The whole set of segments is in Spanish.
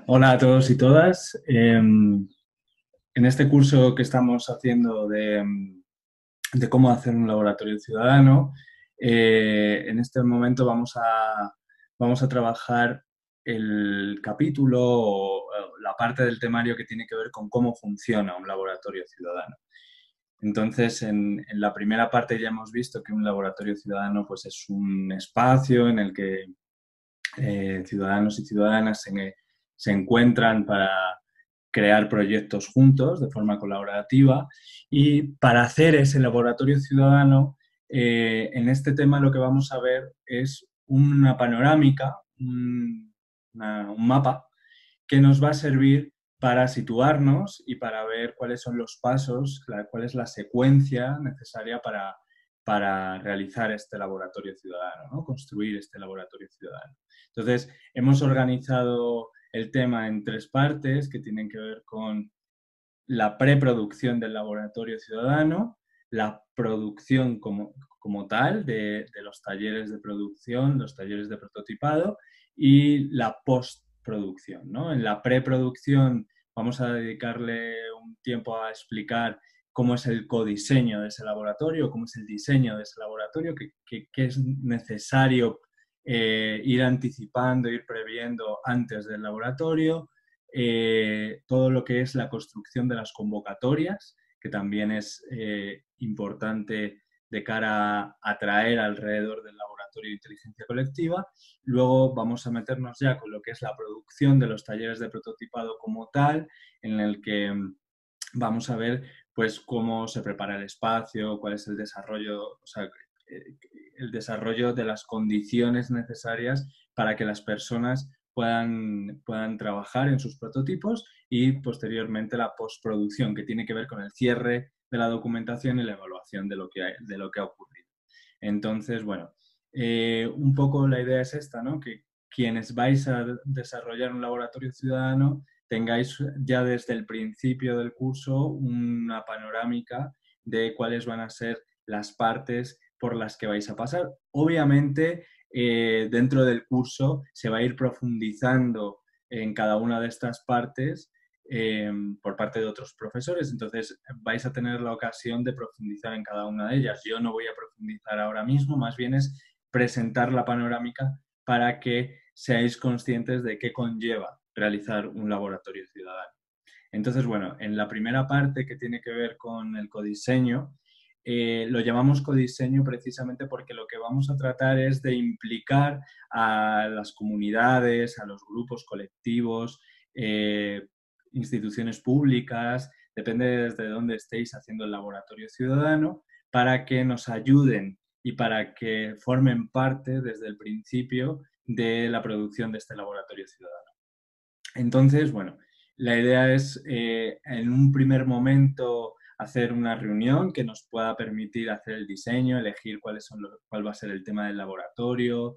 Hola a todos y todas. En este curso que estamos haciendo de cómo hacer un laboratorio ciudadano, en este momento vamos a trabajar el capítulo o la parte del temario que tiene que ver con cómo funciona un laboratorio ciudadano. Entonces, en la primera parte ya hemos visto que un laboratorio ciudadano pues, es un espacio en el que ciudadanos y ciudadanas se encuentran para crear proyectos juntos de forma colaborativa y para hacer ese laboratorio ciudadano, en este tema lo que vamos a ver es una panorámica, un mapa que nos va a servir para situarnos y para ver cuáles son los pasos, cuál es la secuencia necesaria para realizar este laboratorio ciudadano, ¿no? Construir este laboratorio ciudadano. Entonces, hemos organizado el tema en tres partes que tienen que ver con la preproducción del laboratorio ciudadano, la producción como tal de los talleres de producción, los talleres de prototipado y la postproducción, ¿no? En la preproducción vamos a dedicarle un tiempo a explicar cómo es el codiseño de ese laboratorio, cómo es el diseño de ese laboratorio, qué es necesario ir anticipando, ir previendo antes del laboratorio, todo lo que es la construcción de las convocatorias, que también es importante de cara a atraer alrededor del laboratorio de inteligencia colectiva. Luego vamos a meternos ya con lo que es la producción de los talleres de prototipado como tal, en el que vamos a ver pues cómo se prepara el espacio, cuál es el desarrollo, o sea, el desarrollo de las condiciones necesarias para que las personas puedan trabajar en sus prototipos y posteriormente la postproducción, que tiene que ver con el cierre de la documentación y la evaluación de lo que ha ocurrido. Entonces, bueno, un poco la idea es esta, ¿no? Que quienes vais a desarrollar un laboratorio ciudadano tengáis ya desde el principio del curso una panorámica de cuáles van a ser las partes por las que vais a pasar. Obviamente, dentro del curso se va a ir profundizando en cada una de estas partes por parte de otros profesores, entonces vais a tener la ocasión de profundizar en cada una de ellas. Yo no voy a profundizar ahora mismo, más bien es presentar la panorámica para que seáis conscientes de qué conlleva realizar un laboratorio ciudadano. Entonces, bueno, en la primera parte que tiene que ver con el codiseño, lo llamamos codiseño precisamente porque lo que vamos a tratar es de implicar a las comunidades, a los grupos colectivos, instituciones públicas, depende desde dónde estéis haciendo el laboratorio ciudadano, para que nos ayuden y para que formen parte desde el principio de la producción de este laboratorio ciudadano. Entonces, bueno, la idea es en un primer momento hacer una reunión que nos pueda permitir hacer el diseño, elegir cuál va a ser el tema del laboratorio,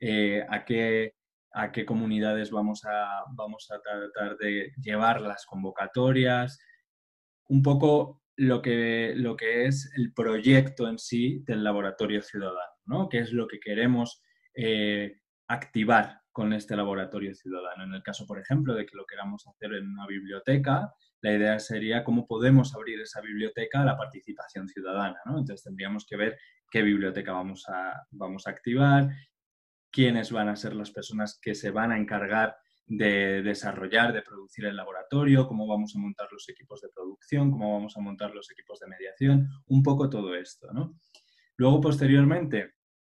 a qué comunidades vamos a tratar de llevar las convocatorias, un poco lo que es el proyecto en sí del laboratorio ciudadano, ¿no? ¿Qué es lo que queremos activar con este laboratorio ciudadano? En el caso, por ejemplo, de que lo queramos hacer en una biblioteca, la idea sería cómo podemos abrir esa biblioteca a la participación ciudadana, ¿no? Entonces tendríamos que ver qué biblioteca vamos a activar, quiénes van a ser las personas que se van a encargar de desarrollar, de producir el laboratorio, cómo vamos a montar los equipos de producción, cómo vamos a montar los equipos de mediación, un poco todo esto, ¿no? Luego, posteriormente,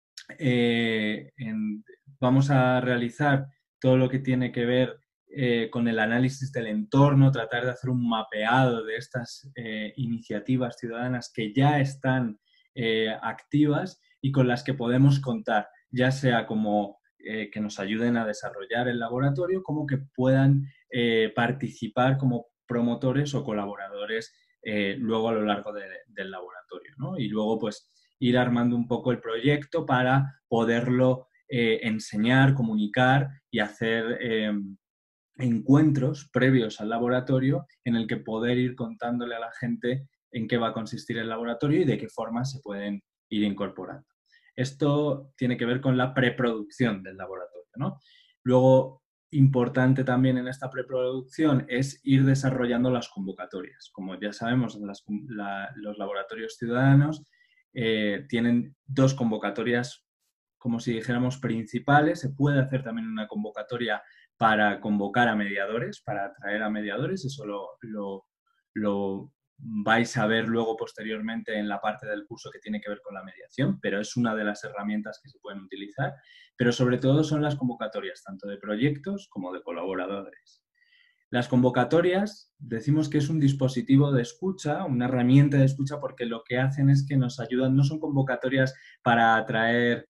vamos a realizar todo lo que tiene que ver con el análisis del entorno, tratar de hacer un mapeado de estas iniciativas ciudadanas que ya están activas y con las que podemos contar, ya sea como que nos ayuden a desarrollar el laboratorio, como que puedan participar como promotores o colaboradores luego a lo largo del laboratorio, ¿no? Y luego, pues, ir armando un poco el proyecto para poderlo enseñar, comunicar y hacer encuentros previos al laboratorio en el que poder ir contándole a la gente en qué va a consistir el laboratorio y de qué forma se pueden ir incorporando. Esto tiene que ver con la preproducción del laboratorio, ¿no? Luego, importante también en esta preproducción es ir desarrollando las convocatorias. Como ya sabemos, los laboratorios ciudadanos tienen dos convocatorias, como si dijéramos, principales. Se puede hacer también una convocatoria para convocar a mediadores, para atraer a mediadores. Eso lo vais a ver luego posteriormente en la parte del curso que tiene que ver con la mediación, pero es una de las herramientas que se pueden utilizar. Pero sobre todo son las convocatorias, tanto de proyectos como de colaboradores. Las convocatorias, decimos que es un dispositivo de escucha, una herramienta de escucha, porque lo que hacen es que nos ayudan, no son convocatorias para atraer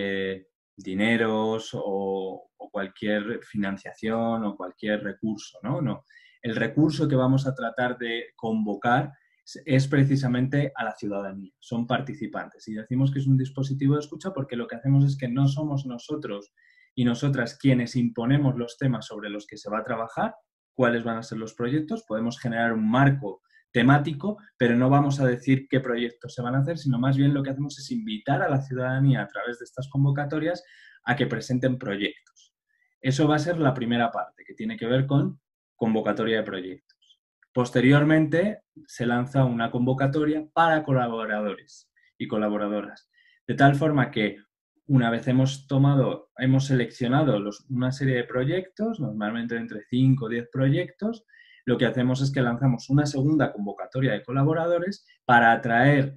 dineros o cualquier financiación o cualquier recurso, ¿no? No. El recurso que vamos a tratar de convocar es precisamente a la ciudadanía, son participantes. Y decimos que es un dispositivo de escucha porque lo que hacemos es que no somos nosotros y nosotras quienes imponemos los temas sobre los que se va a trabajar, cuáles van a ser los proyectos, podemos generar un marco temático, pero no vamos a decir qué proyectos se van a hacer, sino más bien lo que hacemos es invitar a la ciudadanía a través de estas convocatorias a que presenten proyectos. Eso va a ser la primera parte, que tiene que ver con convocatoria de proyectos. Posteriormente, se lanza una convocatoria para colaboradores y colaboradoras, de tal forma que una vez hemos seleccionado una serie de proyectos, normalmente entre 5 o 10 proyectos, lo que hacemos es que lanzamos una segunda convocatoria de colaboradores para atraer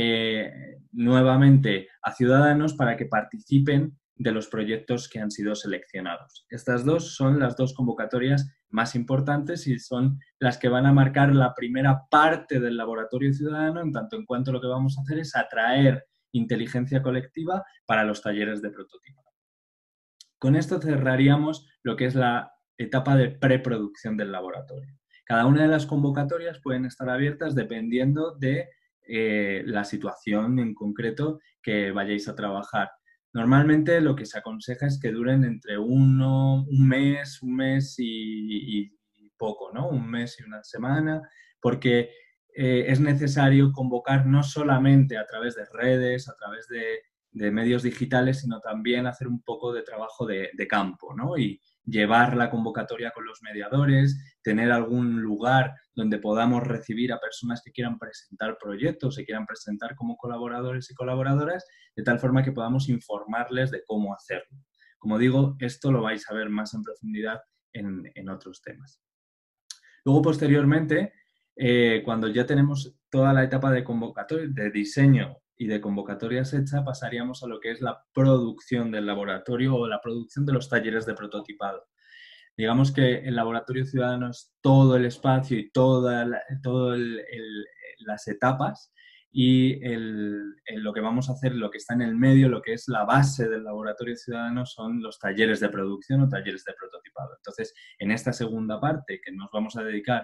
nuevamente a ciudadanos para que participen de los proyectos que han sido seleccionados. Estas dos son las dos convocatorias más importantes y son las que van a marcar la primera parte del laboratorio ciudadano, en tanto en cuanto lo que vamos a hacer es atraer inteligencia colectiva para los talleres de prototipado. Con esto cerraríamos lo que es la etapa de preproducción del laboratorio. Cada una de las convocatorias pueden estar abiertas dependiendo de la situación en concreto que vayáis a trabajar. Normalmente lo que se aconseja es que duren entre un mes y poco, ¿no? Un mes y una semana, porque es necesario convocar no solamente a través de redes, a través de medios digitales, sino también hacer un poco de trabajo de campo, ¿no? Y llevar la convocatoria con los mediadores, tener algún lugar donde podamos recibir a personas que quieran presentar proyectos, se quieran presentar como colaboradores y colaboradoras, de tal forma que podamos informarles de cómo hacerlo. Como digo, esto lo vais a ver más en profundidad en otros temas. Luego, posteriormente, cuando ya tenemos toda la etapa de convocatoria, de diseño y de convocatorias hecha, pasaríamos a lo que es la producción del laboratorio o la producción de los talleres de prototipado. Digamos que el laboratorio ciudadano es todo el espacio y todas las etapas, y lo que vamos a hacer, lo que está en el medio, lo que es la base del laboratorio ciudadano, son los talleres de producción o talleres de prototipado. Entonces, en esta segunda parte que nos vamos a dedicar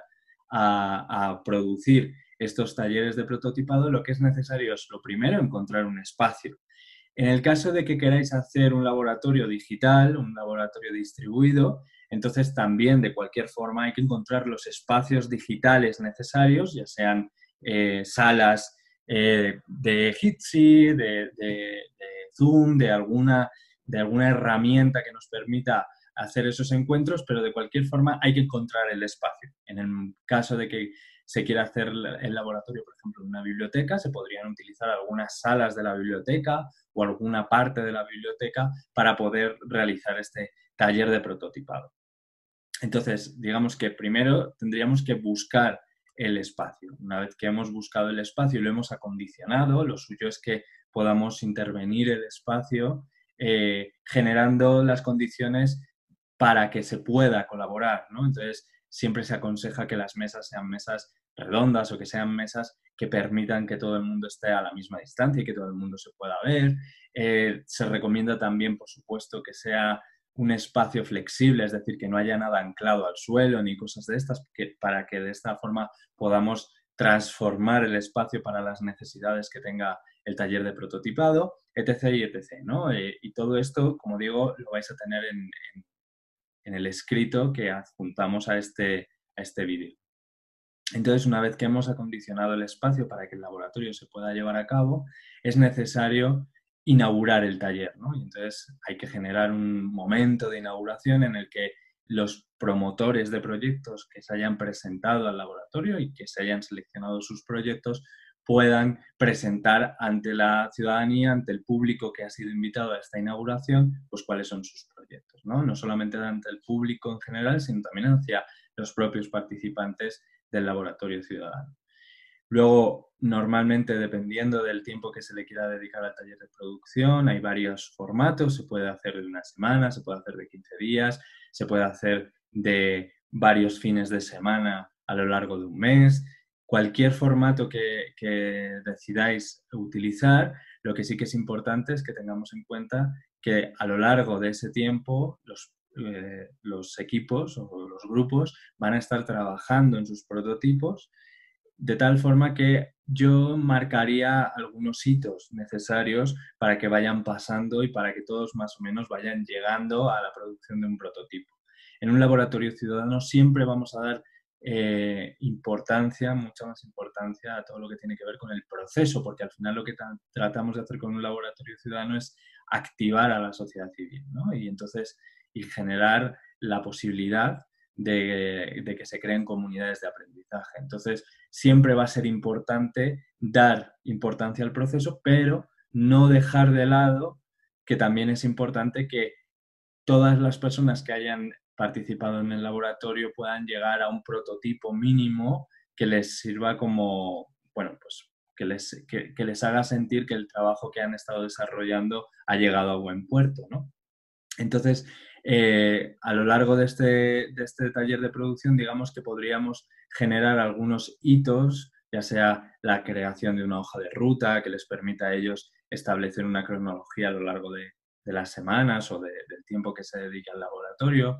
a producir estos talleres de prototipado, lo que es necesario es, lo primero, encontrar un espacio. En el caso de que queráis hacer un laboratorio digital, un laboratorio distribuido, entonces también de cualquier forma hay que encontrar los espacios digitales necesarios, ya sean salas de Jitsi, de Zoom, de alguna herramienta que nos permita hacer esos encuentros, pero de cualquier forma hay que encontrar el espacio. En el caso de que se quiera hacer el laboratorio, por ejemplo, en una biblioteca, se podrían utilizar algunas salas de la biblioteca o alguna parte de la biblioteca para poder realizar este taller de prototipado. Entonces, digamos que primero tendríamos que buscar el espacio. Una vez que hemos buscado el espacio y lo hemos acondicionado, lo suyo es que podamos intervenir el espacio generando las condiciones para que se pueda colaborar, ¿no? Entonces, siempre se aconseja que las mesas sean mesas redondas o que sean mesas que permitan que todo el mundo esté a la misma distancia y que todo el mundo se pueda ver. Se recomienda también, por supuesto, que sea un espacio flexible, es decir, que no haya nada anclado al suelo ni cosas de estas, para que de esta forma podamos transformar el espacio para las necesidades que tenga el taller de prototipado, etc. y etc., ¿no? Y todo esto, como digo, lo vais a tener en el escrito que adjuntamos a este vídeo. Entonces, una vez que hemos acondicionado el espacio para que el laboratorio se pueda llevar a cabo, es necesario inaugurar el taller, ¿no? Y entonces hay que generar un momento de inauguración en el que los promotores de proyectos que se hayan presentado al laboratorio y que se hayan seleccionado sus proyectos puedan presentar ante la ciudadanía, ante el público que ha sido invitado a esta inauguración, pues cuáles son sus proyectos, ¿no? No solamente ante el público en general, sino también hacia los propios participantes del laboratorio ciudadano. Luego, normalmente, dependiendo del tiempo que se le quiera dedicar al taller de producción, hay varios formatos. Se puede hacer de una semana, se puede hacer de 15 días, se puede hacer de varios fines de semana a lo largo de un mes. Cualquier formato que decidáis utilizar, lo que sí que es importante es que tengamos en cuenta que a lo largo de ese tiempo los equipos o los grupos van a estar trabajando en sus prototipos de tal forma que yo marcaría algunos hitos necesarios para que vayan pasando y para que todos más o menos vayan llegando a la producción de un prototipo. En un laboratorio ciudadano siempre vamos a dar importancia, mucha más importancia a todo lo que tiene que ver con el proceso, porque al final lo que tratamos de hacer con un laboratorio ciudadano es activar a la sociedad civil, ¿no? Y generar la posibilidad de que se creen comunidades de aprendizaje. Entonces, siempre va a ser importante dar importancia al proceso, pero no dejar de lado que también es importante que todas las personas que hayan participado en el laboratorio puedan llegar a un prototipo mínimo que les sirva como, bueno, pues que les haga sentir que el trabajo que han estado desarrollando ha llegado a buen puerto, ¿no? Entonces, a lo largo de este taller de producción, digamos que podríamos generar algunos hitos, ya sea la creación de una hoja de ruta que les permita a ellos establecer una cronología a lo largo de las semanas o del tiempo que se dedique al laboratorio.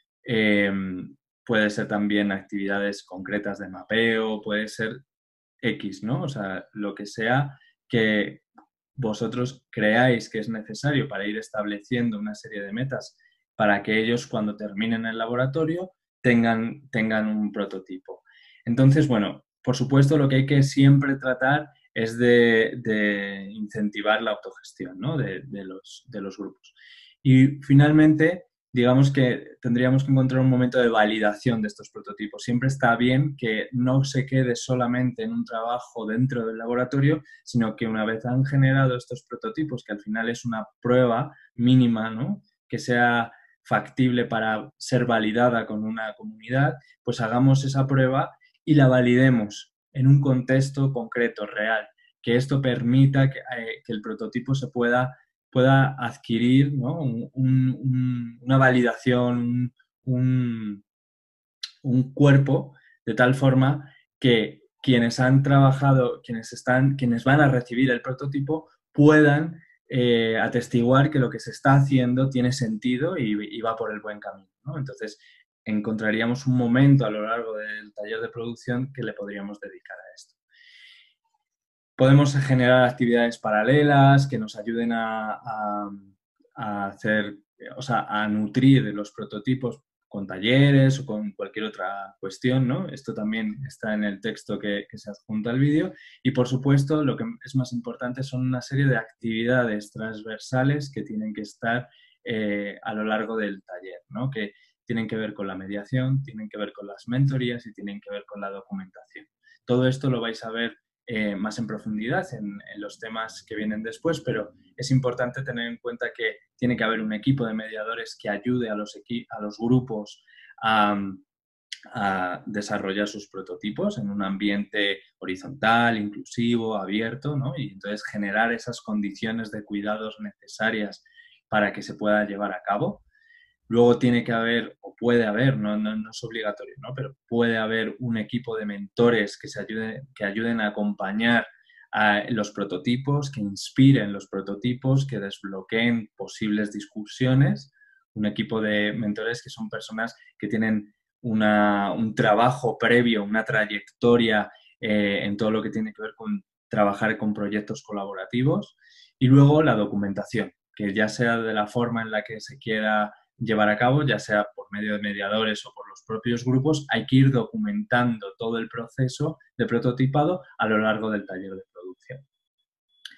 Puede ser también actividades concretas de mapeo, puede ser X, ¿no? O sea, lo que sea que vosotros creáis que es necesario para ir estableciendo una serie de metas para que ellos cuando terminen el laboratorio tengan un prototipo. Entonces, bueno, por supuesto lo que hay que siempre tratar es de incentivar la autogestión, ¿no? de los grupos. Y finalmente, digamos que tendríamos que encontrar un momento de validación de estos prototipos. Siempre está bien que no se quede solamente en un trabajo dentro del laboratorio, sino que una vez han generado estos prototipos, que al final es una prueba mínima, ¿no? Que sea factible para ser validada con una comunidad, pues hagamos esa prueba y la validemos en un contexto concreto, real, que esto permita que el prototipo se pueda adquirir, ¿no? Una validación, un cuerpo, de tal forma que quienes han trabajado, quienes van a recibir el prototipo, puedan atestiguar que lo que se está haciendo tiene sentido y va por el buen camino, ¿no? Entonces, encontraríamos un momento a lo largo del taller de producción que le podríamos dedicar a esto. Podemos generar actividades paralelas que nos ayuden a hacer, o sea, a nutrir los prototipos con talleres o con cualquier otra cuestión, ¿no? Esto también está en el texto que se adjunta al vídeo. Y, por supuesto, lo que es más importante son una serie de actividades transversales que tienen que estar a lo largo del taller, ¿no? Que tienen que ver con la mediación, tienen que ver con las mentorías y tienen que ver con la documentación. Todo esto lo vais a ver más en profundidad en los temas que vienen después, pero es importante tener en cuenta que tiene que haber un equipo de mediadores que ayude a los grupos a desarrollar sus prototipos en un ambiente horizontal, inclusivo, abierto, ¿no? Y entonces generar esas condiciones de cuidados necesarias para que se pueda llevar a cabo. Luego tiene que haber, o puede haber, no es obligatorio, ¿no? Pero puede haber un equipo de mentores que ayuden a acompañar a los prototipos, que inspiren los prototipos, que desbloqueen posibles discusiones. Un equipo de mentores que son personas que tienen un trabajo previo, una trayectoria en todo lo que tiene que ver con trabajar con proyectos colaborativos. Y luego la documentación, que ya sea de la forma en la que se quiera llevar a cabo, ya sea por medio de mediadores o por los propios grupos, hay que ir documentando todo el proceso de prototipado a lo largo del taller de producción.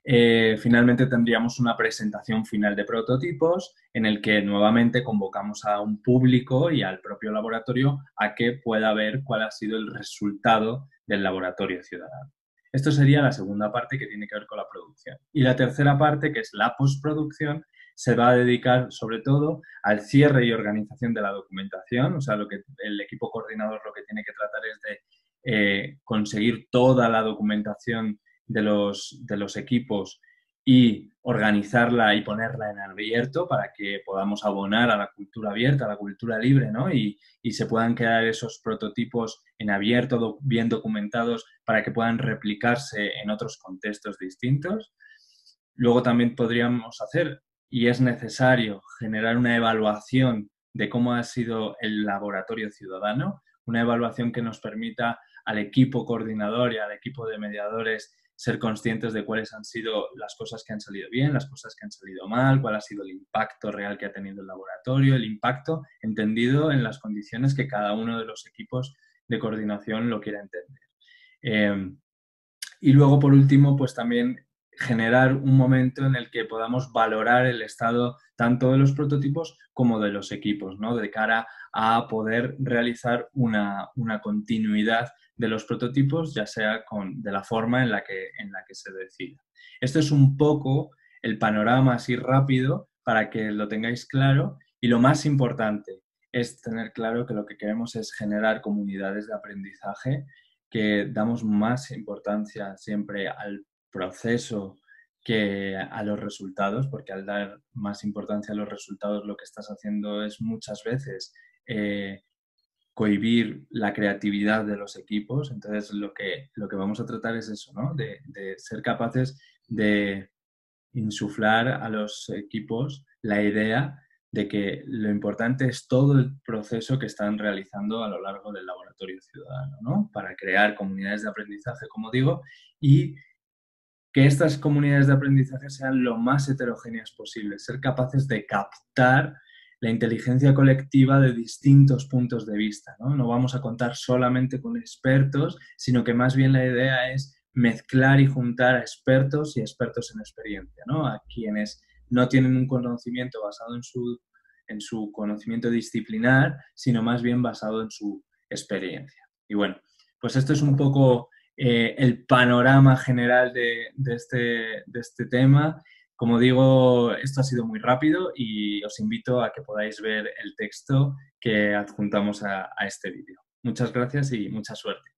Finalmente tendríamos una presentación final de prototipos en el que nuevamente convocamos a un público y al propio laboratorio a que pueda ver cuál ha sido el resultado del laboratorio ciudadano. Esto sería la segunda parte que tiene que ver con la producción. Y la tercera parte, que es la postproducción, se va a dedicar sobre todo al cierre y organización de la documentación, o sea, lo que el equipo coordinador lo que tiene que tratar es de conseguir toda la documentación de los equipos y organizarla y ponerla en abierto para que podamos abonar a la cultura abierta, a la cultura libre, ¿no? Y se puedan quedar esos prototipos en abierto, bien documentados, para que puedan replicarse en otros contextos distintos. Luego también podríamos hacer, y es necesario, generar una evaluación de cómo ha sido el laboratorio ciudadano, una evaluación que nos permita al equipo coordinador y al equipo de mediadores ser conscientes de cuáles han sido las cosas que han salido bien, las cosas que han salido mal, cuál ha sido el impacto real que ha tenido el laboratorio, el impacto entendido en las condiciones que cada uno de los equipos de coordinación lo quiera entender. Y luego, por último, pues también generar un momento en el que podamos valorar el estado tanto de los prototipos como de los equipos, ¿no? De cara a poder realizar una continuidad de los prototipos, ya sea de la forma en la que se decida. Esto es un poco el panorama así rápido para que lo tengáis claro, y lo más importante es tener claro que lo que queremos es generar comunidades de aprendizaje, que damos más importancia siempre al proceso que a los resultados, porque al dar más importancia a los resultados lo que estás haciendo es muchas veces cohibir la creatividad de los equipos. Entonces lo que vamos a tratar es eso, ¿no? De ser capaces de insuflar a los equipos la idea de que lo importante es todo el proceso que están realizando a lo largo del laboratorio ciudadano, ¿no? Para crear comunidades de aprendizaje, como digo, y que estas comunidades de aprendizaje sean lo más heterogéneas posible, ser capaces de captar la inteligencia colectiva de distintos puntos de vista, ¿no? No vamos a contar solamente con expertos, sino que más bien la idea es mezclar y juntar a expertos y expertos en experiencia, ¿no? A quienes no tienen un conocimiento basado en su conocimiento disciplinar, sino más bien basado en su experiencia. Y bueno, pues esto es un poco el panorama general de este tema. Como digo, esto ha sido muy rápido y os invito a que podáis ver el texto que adjuntamos a este vídeo. Muchas gracias y mucha suerte.